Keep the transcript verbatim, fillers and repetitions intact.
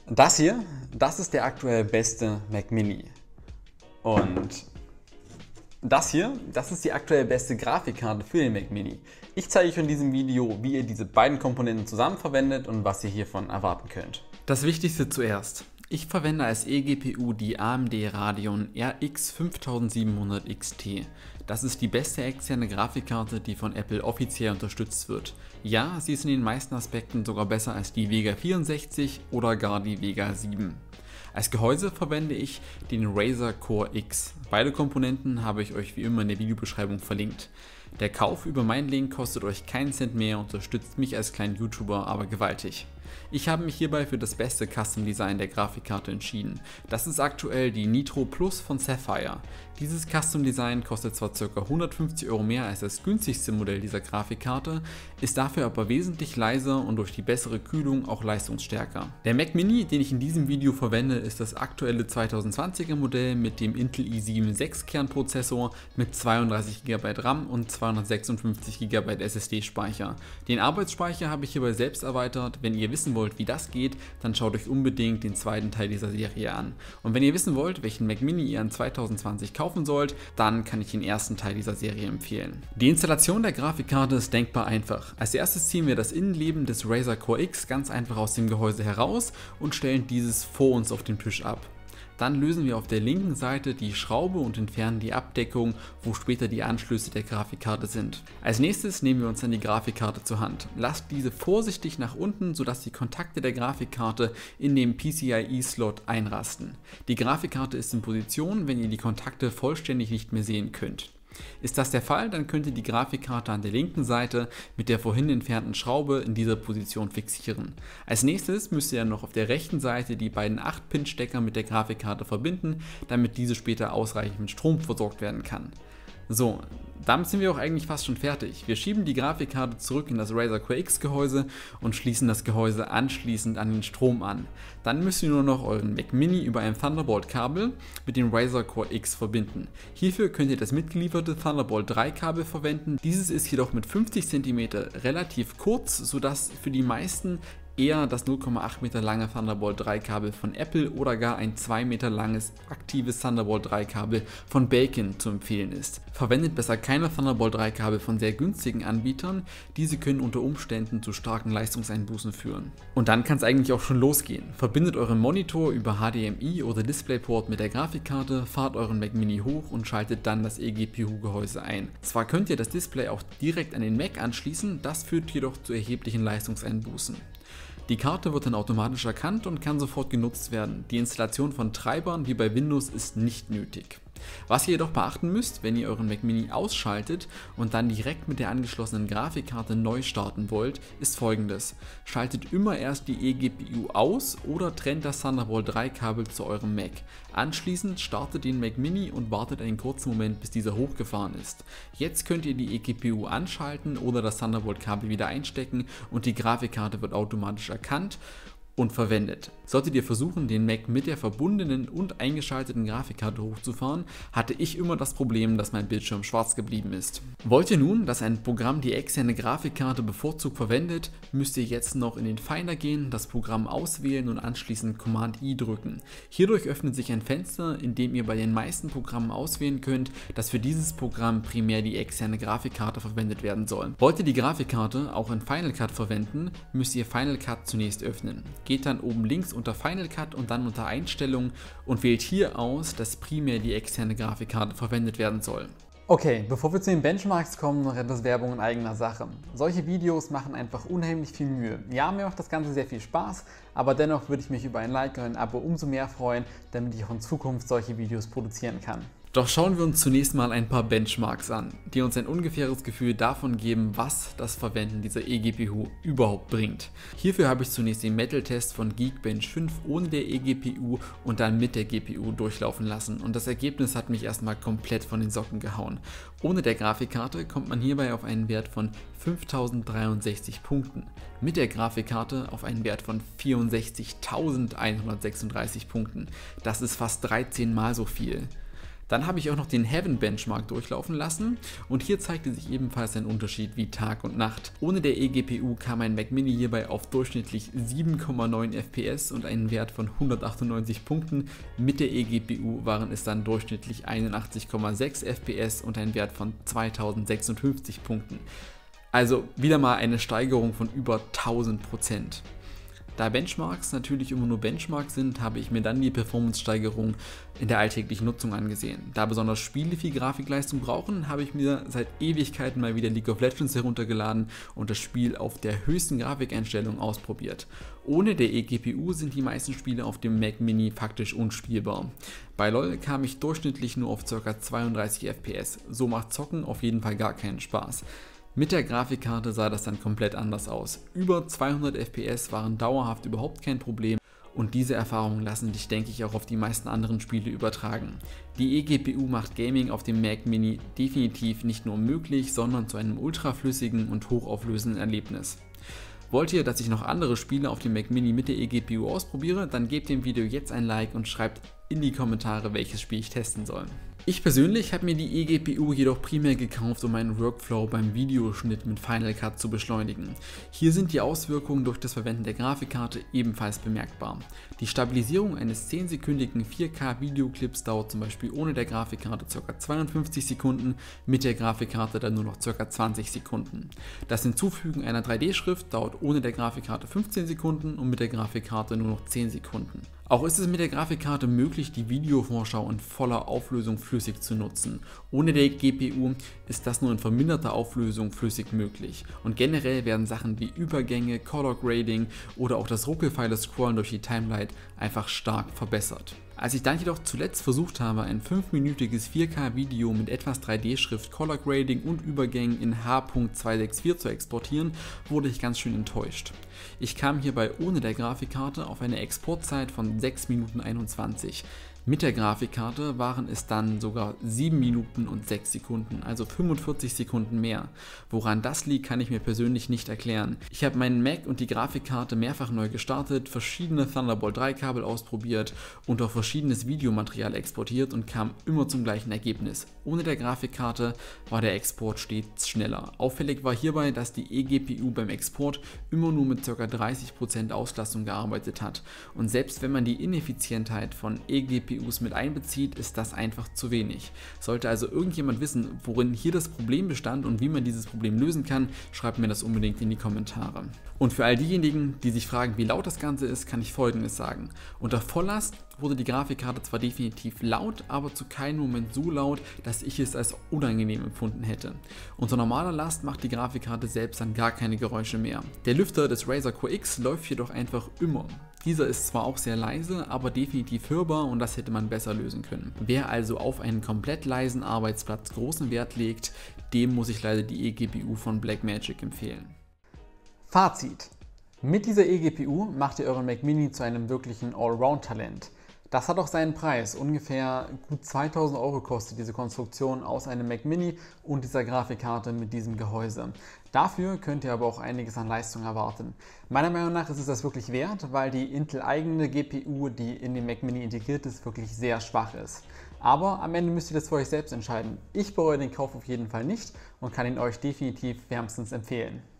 Das hier, das ist der aktuell beste Mac Mini. Und das hier, das ist die aktuell beste Grafikkarte für den Mac Mini. Ich zeige euch in diesem Video, wie ihr diese beiden Komponenten zusammen verwendet und was ihr hiervon erwarten könnt. Das Wichtigste zuerst. Ich verwende als eGPU die A M D Radeon R X fünftausendsiebenhundert X T. Das ist die beste externe Grafikkarte, die von Apple offiziell unterstützt wird. Ja, sie ist in den meisten Aspekten sogar besser als die Vega vierundsechzig oder gar die Vega sieben. Als Gehäuse verwende ich den Razer Core X. Beide Komponenten habe ich euch wie immer in der Videobeschreibung verlinkt. Der Kauf über meinen Link kostet euch keinen Cent mehr, unterstützt mich als kleinen YouTuber aber gewaltig. Ich habe mich hierbei für das beste Custom Design der Grafikkarte entschieden. Das ist aktuell die Nitro Plus von Sapphire. Dieses Custom Design kostet zwar ca. hundertfünfzig Euro mehr als das günstigste Modell dieser Grafikkarte, ist dafür aber wesentlich leiser und durch die bessere Kühlung auch leistungsstärker. Der Mac Mini, den ich in diesem Video verwende, ist das aktuelle zweitausendzwanziger Modell mit dem Intel i sieben sechs Kernprozessor mit zweiunddreißig Gigabyte RAM und zweihundertsechsundfünfzig Gigabyte S S D-Speicher. Den Arbeitsspeicher habe ich hierbei selbst erweitert. Wenn ihr wissen wollt, wie das geht, dann schaut euch unbedingt den zweiten Teil dieser Serie an. Und wenn ihr wissen wollt, welchen Mac Mini ihr in zweitausendzwanzig kaufen sollt, dann kann ich den ersten Teil dieser Serie empfehlen. Die Installation der Grafikkarte ist denkbar einfach. Als erstes ziehen wir das Innenleben des Razer Core X ganz einfach aus dem Gehäuse heraus und stellen dieses vor uns auf den Tisch ab. Dann lösen wir auf der linken Seite die Schraube und entfernen die Abdeckung, wo später die Anschlüsse der Grafikkarte sind. Als nächstes nehmen wir uns dann die Grafikkarte zur Hand. Lasst diese vorsichtig nach unten, sodass die Kontakte der Grafikkarte in den P C I E-Slot einrasten. Die Grafikkarte ist in Position, wenn ihr die Kontakte vollständig nicht mehr sehen könnt. Ist das der Fall, dann könnt ihr die Grafikkarte an der linken Seite mit der vorhin entfernten Schraube in dieser Position fixieren. Als nächstes müsst ihr dann noch auf der rechten Seite die beiden acht Pin Stecker mit der Grafikkarte verbinden, damit diese später ausreichend mit Strom versorgt werden kann. So, damit sind wir auch eigentlich fast schon fertig. Wir schieben die Grafikkarte zurück in das Razer Core X Gehäuse und schließen das Gehäuse anschließend an den Strom an. Dann müsst ihr nur noch euren Mac Mini über ein Thunderbolt Kabel mit dem Razer Core X verbinden. Hierfür könnt ihr das mitgelieferte Thunderbolt drei Kabel verwenden. Dieses ist jedoch mit fünfzig Zentimeter relativ kurz, sodass für die meisten eher das null Komma acht Meter lange Thunderbolt drei Kabel von Apple oder gar ein zwei Meter langes aktives Thunderbolt drei Kabel von Belkin zu empfehlen ist. Verwendet besser keine Thunderbolt drei Kabel von sehr günstigen Anbietern, diese können unter Umständen zu starken Leistungseinbußen führen. Und dann kann es eigentlich auch schon losgehen. Verbindet euren Monitor über H D M I oder DisplayPort mit der Grafikkarte, fahrt euren Mac Mini hoch und schaltet dann das eGPU-Gehäuse ein. Zwar könnt ihr das Display auch direkt an den Mac anschließen, das führt jedoch zu erheblichen Leistungseinbußen. Die Karte wird dann automatisch erkannt und kann sofort genutzt werden. Die Installation von Treibern wie bei Windows ist nicht nötig. Was ihr jedoch beachten müsst, wenn ihr euren Mac Mini ausschaltet und dann direkt mit der angeschlossenen Grafikkarte neu starten wollt, ist folgendes. Schaltet immer erst die eGPU aus oder trennt das Thunderbolt drei Kabel zu eurem Mac. Anschließend startet den Mac Mini und wartet einen kurzen Moment, bis dieser hochgefahren ist. Jetzt könnt ihr die eGPU anschalten oder das Thunderbolt Kabel wieder einstecken und die Grafikkarte wird automatisch erkannt und verwendet. Solltet ihr versuchen, den Mac mit der verbundenen und eingeschalteten Grafikkarte hochzufahren, hatte ich immer das Problem, dass mein Bildschirm schwarz geblieben ist. Wollt ihr nun, dass ein Programm die externe Grafikkarte bevorzugt verwendet, müsst ihr jetzt noch in den Finder gehen, das Programm auswählen und anschließend Command I drücken. Hierdurch öffnet sich ein Fenster, in dem ihr bei den meisten Programmen auswählen könnt, dass für dieses Programm primär die externe Grafikkarte verwendet werden soll. Wollt ihr die Grafikkarte auch in Final Cut verwenden, müsst ihr Final Cut zunächst öffnen. Geht dann oben links unter Final Cut und dann unter Einstellungen und wählt hier aus, dass primär die externe Grafikkarte verwendet werden soll. Okay, bevor wir zu den Benchmarks kommen, noch etwas Werbung in eigener Sache. Solche Videos machen einfach unheimlich viel Mühe. Ja, mir macht das Ganze sehr viel Spaß, aber dennoch würde ich mich über ein Like und ein Abo umso mehr freuen, damit ich auch in Zukunft solche Videos produzieren kann. Doch schauen wir uns zunächst mal ein paar Benchmarks an, die uns ein ungefähres Gefühl davon geben, was das Verwenden dieser eGPU überhaupt bringt. Hierfür habe ich zunächst den Metal-Test von Geekbench fünf ohne der eGPU und dann mit der G P U durchlaufen lassen und das Ergebnis hat mich erstmal komplett von den Socken gehauen. Ohne der Grafikkarte kommt man hierbei auf einen Wert von fünftausenddreiundsechzig Punkten, mit der Grafikkarte auf einen Wert von vierundsechzigtausendeinhundertsechsunddreißig Punkten. Das ist fast dreizehn Mal so viel. Dann habe ich auch noch den Heaven Benchmark durchlaufen lassen und hier zeigte sich ebenfalls ein Unterschied wie Tag und Nacht. Ohne der eGPU kam ein Mac Mini hierbei auf durchschnittlich sieben Komma neun F P S und einen Wert von hundertachtundneunzig Punkten. Mit der eGPU waren es dann durchschnittlich einundachtzig Komma sechs F P S und ein Wert von zweitausendsechsundfünfzig Punkten. Also wieder mal eine Steigerung von über tausend Prozent. Da Benchmarks natürlich immer nur Benchmarks sind, habe ich mir dann die Performance-Steigerung in der alltäglichen Nutzung angesehen. Da besonders Spiele viel Grafikleistung brauchen, habe ich mir seit Ewigkeiten mal wieder League of Legends heruntergeladen und das Spiel auf der höchsten Grafikeinstellung ausprobiert. Ohne der eGPU sind die meisten Spiele auf dem Mac Mini faktisch unspielbar. Bei LoL kam ich durchschnittlich nur auf ca. zweiunddreißig F P S. So macht Zocken auf jeden Fall gar keinen Spaß. Mit der Grafikkarte sah das dann komplett anders aus. Über zweihundert F P S waren dauerhaft überhaupt kein Problem und diese Erfahrungen lassen sich, denke ich, auch auf die meisten anderen Spiele übertragen. Die eGPU macht Gaming auf dem Mac Mini definitiv nicht nur möglich, sondern zu einem ultraflüssigen und hochauflösenden Erlebnis. Wollt ihr, dass ich noch andere Spiele auf dem Mac Mini mit der eGPU ausprobiere, dann gebt dem Video jetzt ein Like und schreibt in die Kommentare, welches Spiel ich testen soll. Ich persönlich habe mir die eGPU jedoch primär gekauft, um meinen Workflow beim Videoschnitt mit Final Cut zu beschleunigen. Hier sind die Auswirkungen durch das Verwenden der Grafikkarte ebenfalls bemerkbar. Die Stabilisierung eines zehnsekündigen vier K Videoclips dauert zum Beispiel ohne der Grafikkarte ca. zweiundfünfzig Sekunden, mit der Grafikkarte dann nur noch ca. zwanzig Sekunden. Das Hinzufügen einer drei D-Schrift dauert ohne der Grafikkarte fünfzehn Sekunden und mit der Grafikkarte nur noch zehn Sekunden. Auch ist es mit der Grafikkarte möglich, die Videovorschau in voller Auflösung flüssig zu nutzen. Ohne der G P U ist das nur in verminderter Auflösung flüssig möglich. Und generell werden Sachen wie Übergänge, Color Grading oder auch das ruckelfeile Scrollen durch die Timeline einfach stark verbessert. Als ich dann jedoch zuletzt versucht habe, ein fünfminütiges vier K Video mit etwas drei D-Schrift, Color Grading und Übergängen in H zweihundertvierundsechzig zu exportieren, wurde ich ganz schön enttäuscht. Ich kam hierbei ohne der Grafikkarte auf eine Exportzeit von sechs Minuten einundzwanzig. Mit der Grafikkarte waren es dann sogar sieben Minuten und sechs Sekunden, also fünfundvierzig Sekunden mehr. Woran das liegt, kann ich mir persönlich nicht erklären. Ich habe meinen Mac und die Grafikkarte mehrfach neu gestartet, verschiedene Thunderbolt drei Kabel ausprobiert und auch verschiedenes Videomaterial exportiert und kam immer zum gleichen Ergebnis. Ohne der Grafikkarte war der Export stets schneller. Auffällig war hierbei, dass die eGPU beim Export immer nur mit ca. dreißig Prozent Auslastung gearbeitet hat. Und selbst wenn man die Ineffizientheit von eGPU mit einbezieht, ist das einfach zu wenig. Sollte also irgendjemand wissen, worin hier das Problem bestand und wie man dieses Problem lösen kann, schreibt mir das unbedingt in die Kommentare. Und für all diejenigen, die sich fragen, wie laut das Ganze ist, kann ich Folgendes sagen. Unter Volllast wurde die Grafikkarte zwar definitiv laut, aber zu keinem Moment so laut, dass ich es als unangenehm empfunden hätte. Unter normaler Last macht die Grafikkarte selbst dann gar keine Geräusche mehr. Der Lüfter des Razer Core X läuft jedoch einfach immer. Dieser ist zwar auch sehr leise, aber definitiv hörbar und das hätte man besser lösen können. Wer also auf einen komplett leisen Arbeitsplatz großen Wert legt, dem muss ich leider die eGPU von Blackmagic empfehlen. Fazit: Mit dieser eGPU macht ihr euren Mac Mini zu einem wirklichen Allround-Talent. Das hat auch seinen Preis. Ungefähr gut zweitausend Euro kostet diese Konstruktion aus einem Mac Mini und dieser Grafikkarte mit diesem Gehäuse. Dafür könnt ihr aber auch einiges an Leistung erwarten. Meiner Meinung nach ist es das wirklich wert, weil die Intel-eigene G P U, die in den Mac Mini integriert ist, wirklich sehr schwach ist. Aber am Ende müsst ihr das für euch selbst entscheiden. Ich bereue den Kauf auf jeden Fall nicht und kann ihn euch definitiv wärmstens empfehlen.